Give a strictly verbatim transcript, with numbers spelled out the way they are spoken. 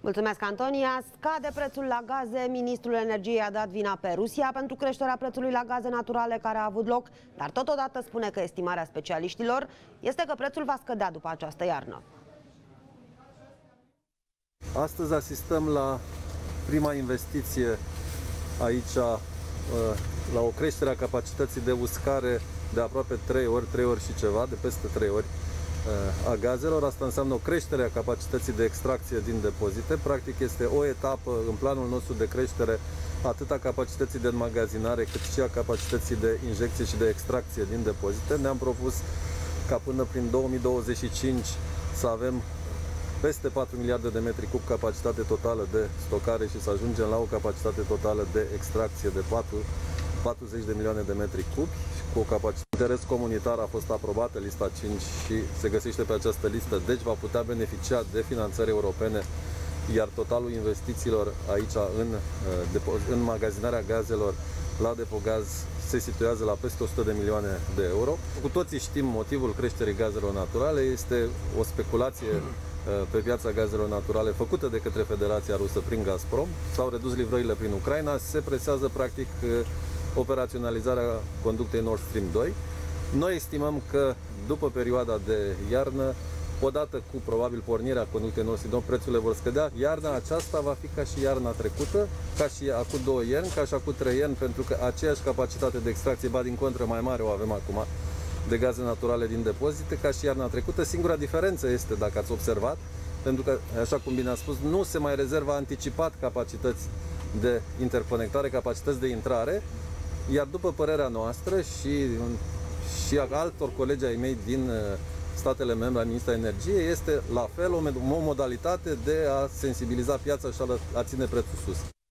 Mulțumesc, Antonia. Scade prețul la gaze. Ministrul Energiei a dat vina pe Rusia pentru creșterea prețului la gaze naturale care a avut loc, dar totodată spune că estimarea specialiștilor este că prețul va scădea după această iarnă. Astăzi asistăm la prima investiție aici, la o creștere a capacității de uscare de aproape trei ori, trei ori și ceva, de peste trei ori a gazelor. Asta înseamnă o creștere a capacității de extracție din depozite. Practic este o etapă în planul nostru de creștere atât a capacității de înmagazinare cât și a capacității de injecție și de extracție din depozite. Ne-am propus ca până prin două mii douăzeci și cinci să avem peste patru miliarde de metri cub capacitate totală de stocare și să ajungem la o capacitate totală de extracție de patruzeci de milioane de metri cubi. Cu o capacitate de interes comunitar a fost aprobată lista cinci și se găsește pe această listă, deci va putea beneficia de finanțări europene, iar totalul investițiilor aici în, în magazinarea gazelor la Depogaz se situează la peste o sută de milioane de euro. Cu toții știm motivul creșterii gazelor naturale, este o speculație pe piața gazelor naturale făcută de către Federația Rusă prin Gazprom. S-au redus livrările prin Ucraina, se presează practic operaționalizarea conductei Nord Stream doi. Noi estimăm că după perioada de iarnă, odată cu probabil pornirea conductei Nord Stream doi, prețurile vor scădea. Iarna aceasta va fi ca și iarna trecută, ca și acum două ieri, ca și acum trei ieri, pentru că aceeași capacitate de extracție, ba din contră mai mare o avem acum, de gaze naturale din depozite, ca și iarna trecută. Singura diferență este, dacă ați observat, pentru că, așa cum bine a spus, nu se mai rezervă anticipat capacități de interconectare, capacități de intrare, iar după părerea noastră și, și a altor colegi ai mei din statele membre al Ministrului Energiei, este la fel o modalitate de a sensibiliza piața și a ține prețul sus.